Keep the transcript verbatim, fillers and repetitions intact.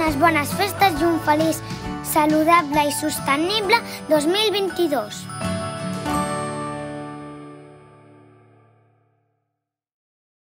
unes bones festes i un feliç, saludable i sostenible dos mil vint-i-dos.